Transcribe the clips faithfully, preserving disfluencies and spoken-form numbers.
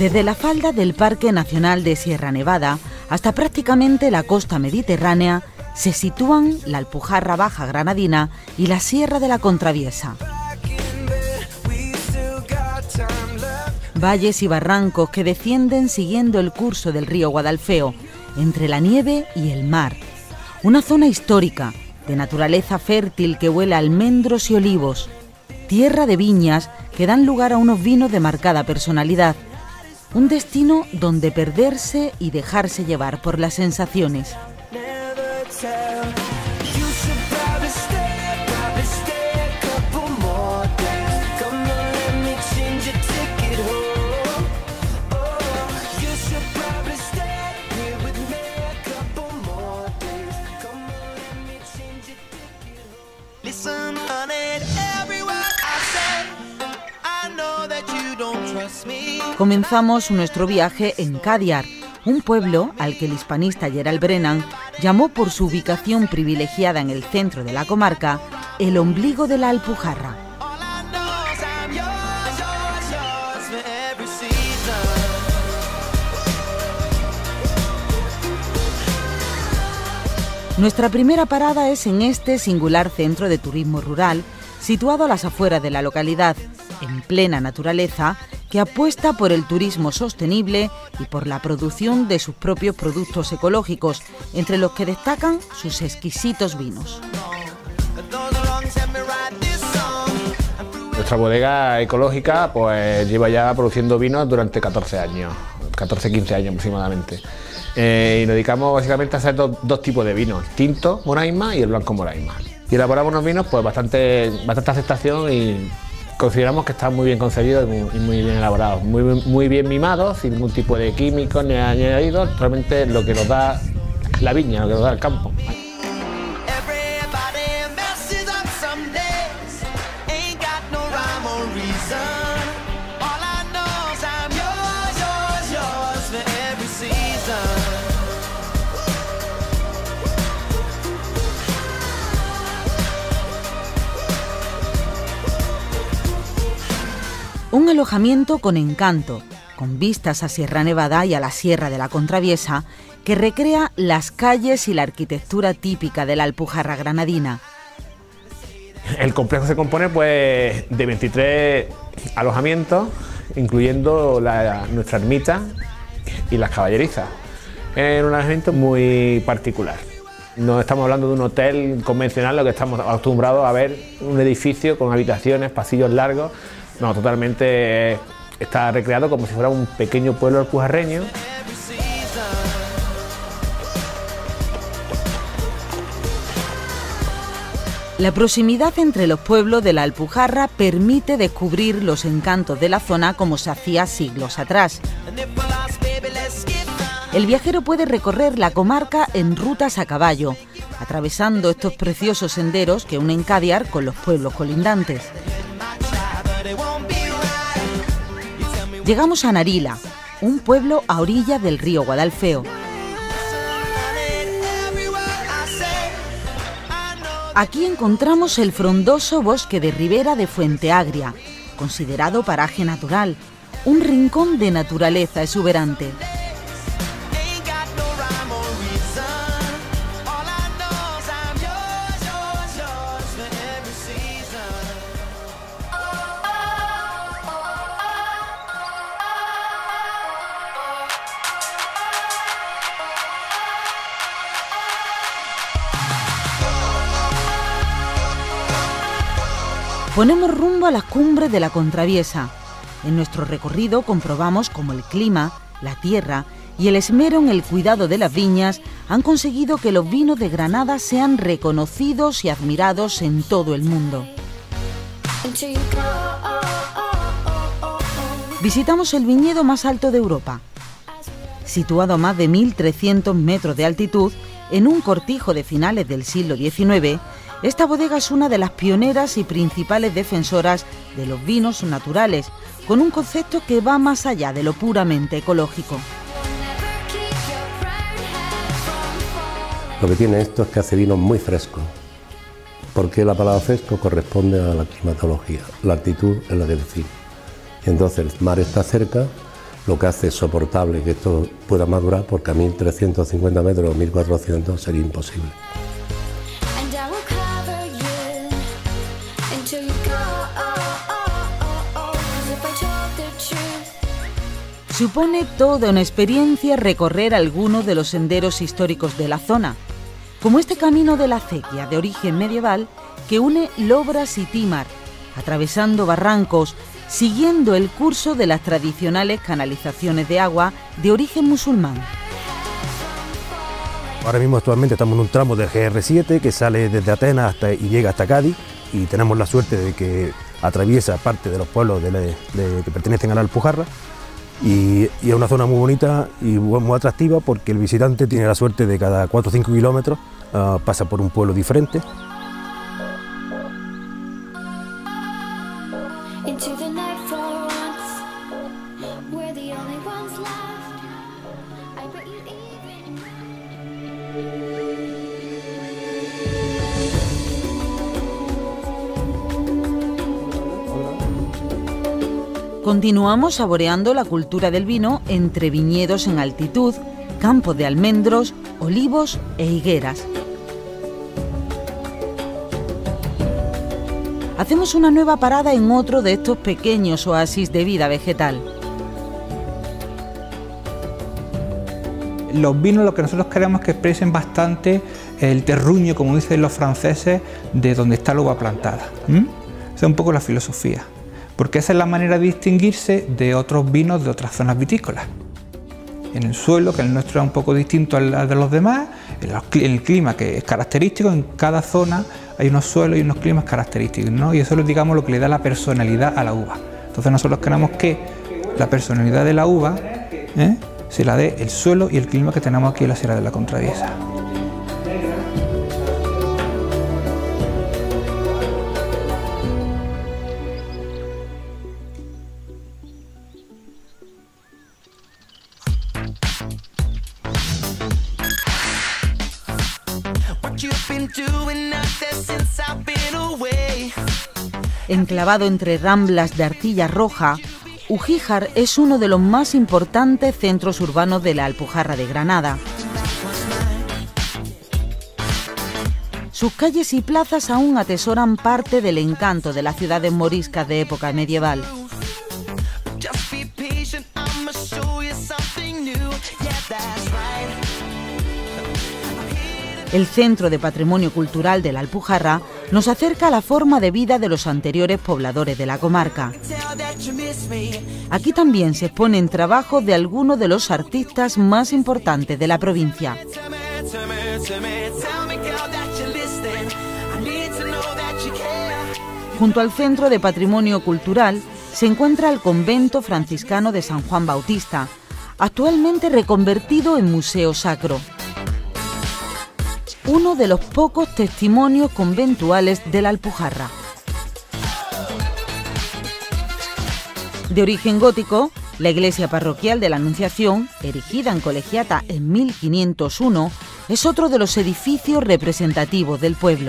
Desde la falda del Parque Nacional de Sierra Nevada hasta prácticamente la costa mediterránea se sitúan la Alpujarra Baja Granadina y la Sierra de la Contraviesa. Valles y barrancos que descienden siguiendo el curso del río Guadalfeo, entre la nieve y el mar. Una zona histórica, de naturaleza fértil que huele a almendros y olivos. Tierra de viñas que dan lugar a unos vinos de marcada personalidad. Un destino donde perderse y dejarse llevar por las sensaciones. Comenzamos nuestro viaje en Cadiar, un pueblo al que el hispanista Gerald Brennan llamó por su ubicación privilegiada en el centro de la comarca, el ombligo de la Alpujarra. Nuestra primera parada es en este singular centro de turismo rural, situado a las afueras de la localidad, en plena naturaleza, que apuesta por el turismo sostenible y por la producción de sus propios productos ecológicos, entre los que destacan sus exquisitos vinos. Nuestra bodega ecológica pues lleva ya produciendo vinos durante catorce años, catorce quince años aproximadamente. Eh, y nos dedicamos básicamente a hacer dos, dos tipos de vinos, el tinto Moraima y el blanco Moraima. Y elaboramos unos vinos pues bastante, bastante aceptación y consideramos que están muy bien concebidos y muy, y muy bien elaborados, muy, muy bien mimados, sin ningún tipo de químicos ni añadidos, realmente lo que nos da la viña, lo que nos da el campo. Un alojamiento con encanto, con vistas a Sierra Nevada y a la Sierra de la Contraviesa, que recrea las calles y la arquitectura típica de la Alpujarra granadina. El complejo se compone pues, de veintitrés alojamientos, incluyendo la, nuestra ermita y las caballerizas. Es un alojamiento muy particular. No estamos hablando de un hotel convencional, lo que estamos acostumbrados a ver, un edificio con habitaciones, pasillos largos. No, totalmente está recreado como si fuera un pequeño pueblo alpujarreño. La proximidad entre los pueblos de la Alpujarra permite descubrir los encantos de la zona como se hacía siglos atrás. El viajero puede recorrer la comarca en rutas a caballo, atravesando estos preciosos senderos que unen Cadiar con los pueblos colindantes. Llegamos a Narila, un pueblo a orillas del río Guadalfeo. Aquí encontramos el frondoso bosque de ribera de Fuente Agria, considerado paraje natural, un rincón de naturaleza exuberante. Ponemos rumbo a las cumbres de la Contraviesa. En nuestro recorrido comprobamos cómo el clima, la tierra y el esmero en el cuidado de las viñas han conseguido que los vinos de Granada sean reconocidos y admirados en todo el mundo. Visitamos el viñedo más alto de Europa. Situado a más de mil trescientos metros de altitud, en un cortijo de finales del siglo diecinueve, esta bodega es una de las pioneras y principales defensoras de los vinos naturales, con un concepto que va más allá de lo puramente ecológico. Lo que tiene esto es que hace vinos muy frescos, porque la palabra fresco corresponde a la climatología, la altitud es la que define. Y entonces el mar está cerca lo que hace soportable que esto pueda madurar, porque a mil trescientos cincuenta metros o mil cuatrocientos sería imposible. Supone toda una experiencia recorrer algunos de los senderos históricos de la zona, como este camino de la acequia de origen medieval que une Lobras y Tímar, atravesando barrancos, siguiendo el curso de las tradicionales canalizaciones de agua de origen musulmán. Ahora mismo actualmente estamos en un tramo del G R siete que sale desde Atenas hasta, y llega hasta Cádiz, y tenemos la suerte de que atraviesa parte de los pueblos de, de, de, que pertenecen a la Alpujarra. Y, y es una zona muy bonita y muy atractiva porque el visitante tiene la suerte de cada cuatro o cinco kilómetros uh, pasa por un pueblo diferente. Continuamos saboreando la cultura del vino entre viñedos en altitud, campos de almendros, olivos e higueras. Hacemos una nueva parada en otro de estos pequeños oasis de vida vegetal. Los vinos, lo que nosotros queremos es que expresen bastante el terruño, como dicen los franceses, de donde está la uva plantada. ¿Mm? Esa es un poco la filosofía, porque esa es la manera de distinguirse de otros vinos de otras zonas vitícolas. En el suelo, que el nuestro es un poco distinto al de los demás, en el clima, que es característico, en cada zona hay unos suelos y unos climas característicos, ¿no? Y eso es, digamos, lo que le da la personalidad a la uva. Entonces nosotros queremos que la personalidad de la uva ¿eh? se la dé el suelo y el clima que tenemos aquí en la Sierra de la Contraviesa. Enclavado entre ramblas de arcilla roja, Ugíjar es uno de los más importantes centros urbanos de la Alpujarra de Granada. Sus calles y plazas aún atesoran parte del encanto de las ciudades moriscas de época medieval. El Centro de Patrimonio Cultural de la Alpujarra nos acerca a la forma de vida de los anteriores pobladores de la comarca. Aquí también se exponen trabajos de algunos de los artistas más importantes de la provincia. Junto al Centro de Patrimonio Cultural se encuentra el Convento Franciscano de San Juan Bautista, actualmente reconvertido en museo sacro. Uno de los pocos testimonios conventuales de la Alpujarra. De origen gótico, la iglesia parroquial de la Anunciación, erigida en Colegiata en mil quinientos uno, es otro de los edificios representativos del pueblo.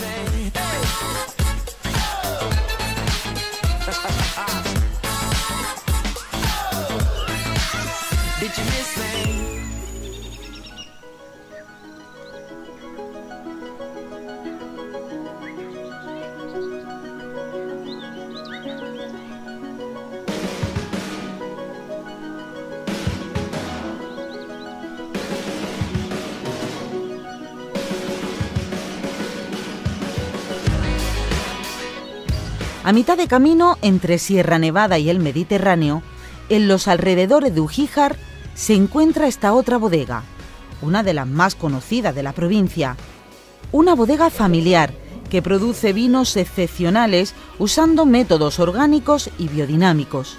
A mitad de camino entre Sierra Nevada y el Mediterráneo, en los alrededores de Ugíjar, se encuentra esta otra bodega, una de las más conocidas de la provincia. Una bodega familiar que produce vinos excepcionales usando métodos orgánicos y biodinámicos.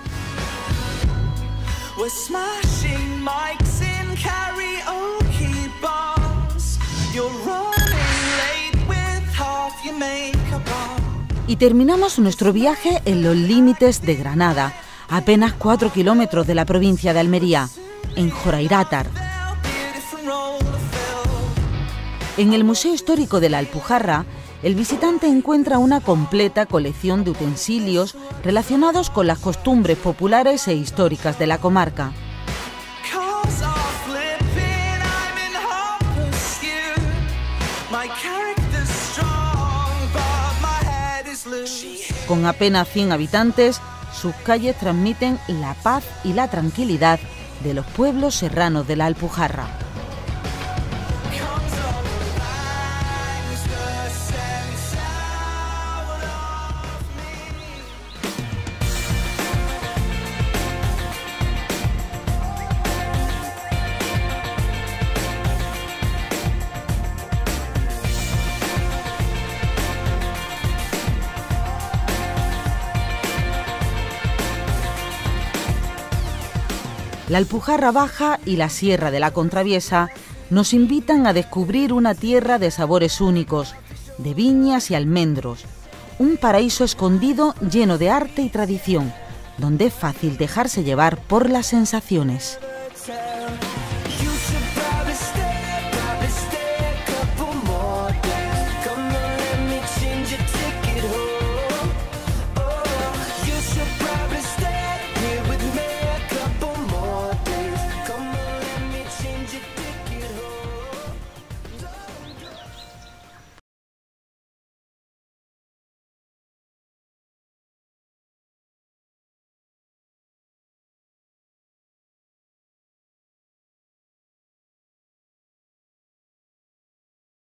Y terminamos nuestro viaje en los límites de Granada, a apenas cuatro kilómetros de la provincia de Almería, en Jorairátar. En el Museo Histórico de la Alpujarra el visitante encuentra una completa colección de utensilios relacionados con las costumbres populares e históricas de la comarca. Con apenas cien habitantes, sus calles transmiten la paz y la tranquilidad de los pueblos serranos de la Alpujarra. La Alpujarra Baja y la Sierra de la Contraviesa nos invitan a descubrir una tierra de sabores únicos, de viñas y almendros, un paraíso escondido lleno de arte y tradición, donde es fácil dejarse llevar por las sensaciones.